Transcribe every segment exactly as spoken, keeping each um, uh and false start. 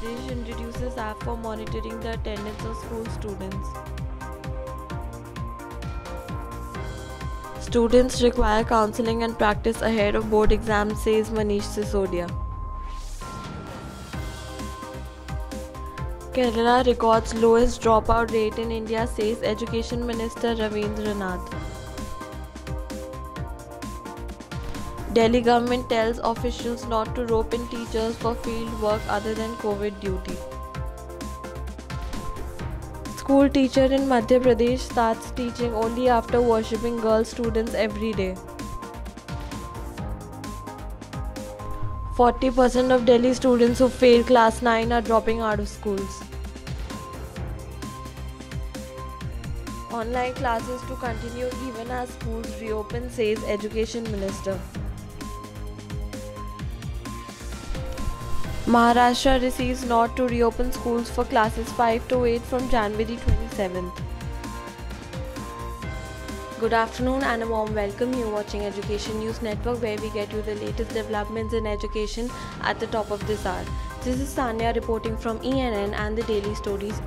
Pradesh introduces app for monitoring the attendance of school students. Students require counseling and practice ahead of board exams, says Manish Sisodia. Kerala records lowest dropout rate in India, says Education Minister Ravindra Nath. Delhi government tells officials not to rope in teachers for field work other than COVID duty. School teacher in Madhya Pradesh starts teaching only after worshipping girl students every day. forty percent of Delhi students who fail class nine are dropping out of schools. Online classes to continue even as schools reopen, says Education Minister. Maharashtra receives nod to reopen schools for classes five to eight from January twenty-seventh. Good afternoon and a warm welcome. You're watching Education News Network, where we get you the latest developments in education at the top of this hour. This is Sanya reporting from E N N and the Daily Stories.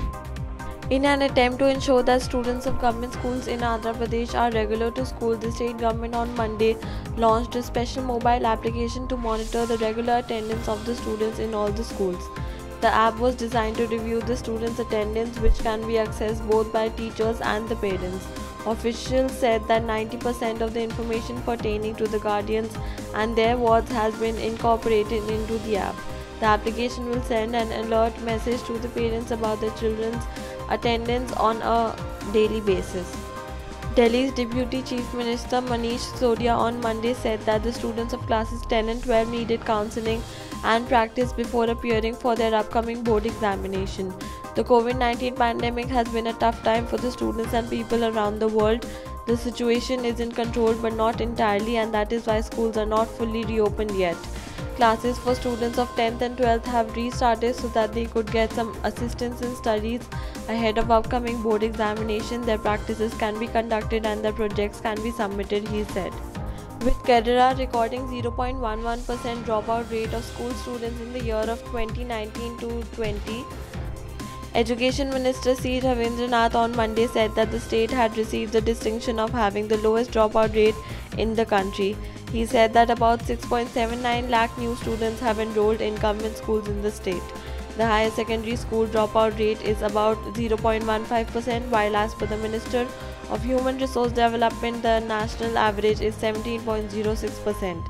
In an attempt to ensure that students of government schools in Andhra Pradesh are regular to school, the state government on Monday launched a special mobile application to monitor the regular attendance of the students in all the schools. The app was designed to review the students' attendance, which can be accessed both by teachers and the parents. Officials said that ninety percent of the information pertaining to the guardians and their wards has been incorporated into the app. The application will send an alert message to the parents about their children's attendance on a daily basis. Delhi's Deputy Chief Minister Manish Sisodia on Monday said that the students of classes ten and twelve needed counseling and practice before appearing for their upcoming board examination. The COVID nineteen pandemic has been a tough time for the students and people around the world. The situation is in control but not entirely, and that is why schools are not fully reopened yet. Classes for students of tenth and twelfth have restarted so that they could get some assistance in studies ahead of upcoming board examination. Their practices can be conducted and their projects can be submitted, he said. With Kerala recording zero point one one percent dropout rate of school students in the year of twenty nineteen to twenty, Education Minister C. Ravindra Nath on Monday said that the state had received the distinction of having the lowest dropout rate in the country. He said that about six point seven nine lakh new students have enrolled in government schools in the state. The higher secondary school dropout rate is about zero point one five percent, while as per the Minister of Human Resource Development, the national average is seventeen point zero six percent.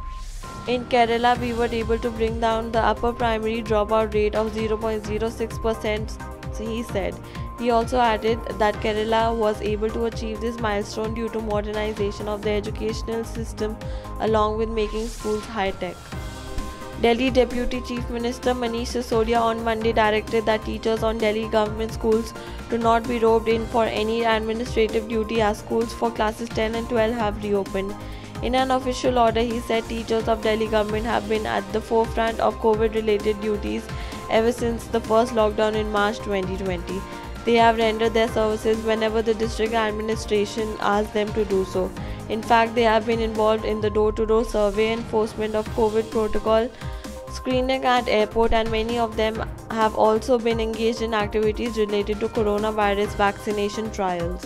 In Kerala, we were able to bring down the upper primary dropout rate of zero point zero six percent, he said. He also added that Kerala was able to achieve this milestone due to modernization of the educational system along with making schools high-tech. Delhi Deputy Chief Minister Manish Sisodia on Monday directed that teachers on Delhi government schools do not be roped in for any administrative duty as schools for classes ten and twelve have reopened. In an official order, he said teachers of Delhi government have been at the forefront of COVID-related duties ever since the first lockdown in March twenty twenty. They have rendered their services whenever the district administration asked them to do so. In fact, they have been involved in the door-to-door survey, enforcement of COVID protocol, screening at airport, and many of them have also been engaged in activities related to coronavirus vaccination trials.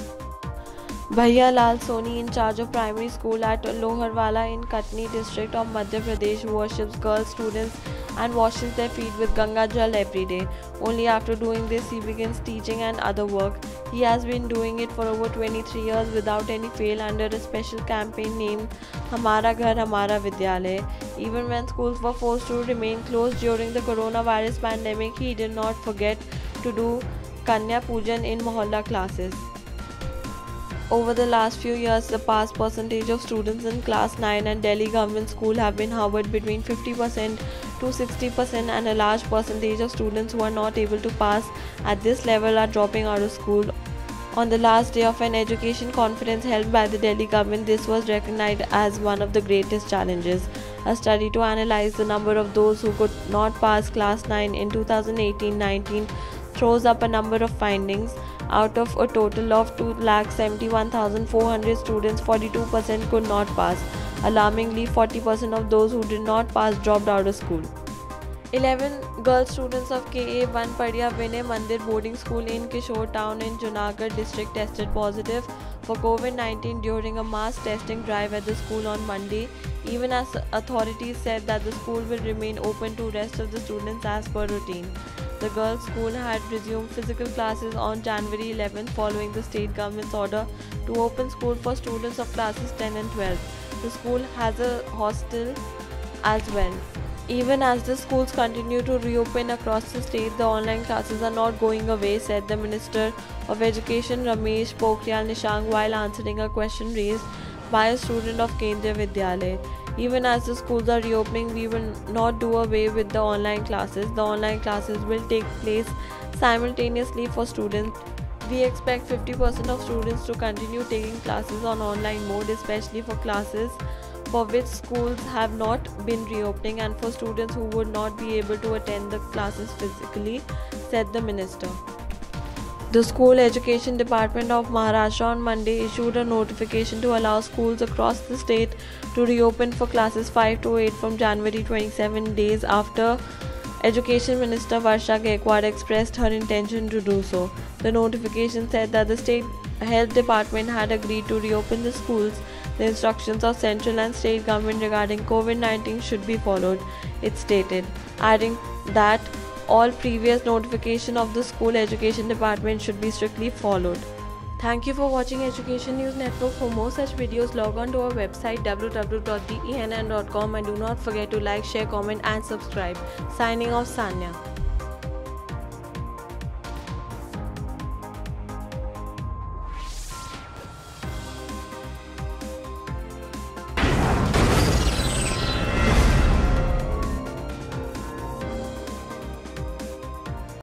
Bhaiya Lal Soni, in charge of primary school at Loharwala in Katni district of Madhya Pradesh, worships girl students and washes their feet with Ganga Jal every day. Only after doing this, he begins teaching and other work. He has been doing it for over twenty-three years without any fail under a special campaign named Hamara Ghar Hamara Vidyalaya. Even when schools were forced to remain closed during the coronavirus pandemic, he did not forget to do Kanya Pujan in Mohalla classes. Over the last few years, the pass percentage of students in class nine and Delhi government school have been hovered between fifty percent to sixty percent, and a large percentage of students who are not able to pass at this level are dropping out of school. On the last day of an education conference held by the Delhi government, this was recognized as one of the greatest challenges. A study to analyze the number of those who could not pass class nine in two thousand eighteen nineteen throws up a number of findings. Out of a total of two lakh seventy-one thousand four hundred students, forty-two percent could not pass. Alarmingly, forty percent of those who did not pass dropped out of school. eleven Girl students of K A one Padya Vinay Mandir boarding school in Kishore town in Junagadh district tested positive for COVID nineteen during a mass testing drive at the school on Monday, even as authorities said that the school will remain open to rest of the students as per routine. The girls' school had resumed physical classes on January eleventh following the state government's order to open school for students of classes ten and twelve. The school has a hostel as well. Even as the schools continue to reopen across the state, the online classes are not going away, said the Minister of Education Ramesh Pokhriyal Nishank while answering a question raised by a student of Kendriya Vidyalaya. Even as the schools are reopening, we will not do away with the online classes. The online classes will take place simultaneously for students. We expect fifty percent of students to continue taking classes on online mode, especially for classes for which schools have not been reopening and for students who would not be able to attend the classes physically, said the minister. The School Education Department of Maharashtra on Monday issued a notification to allow schools across the state to reopen for classes five to eight from January twenty-seven, days after Education Minister Varsha Gaikwad expressed her intention to do so. The notification said that the State Health Department had agreed to reopen the schools. The instructions of central and state government regarding COVID nineteen should be followed, it stated, adding that all previous notification of the School Education Department should be strictly followed. Thank you for watching Education News Network. For more such videos, log on to our website w w w dot the e n n dot com and do not forget to like, share, comment and subscribe. Signing off, Sanya.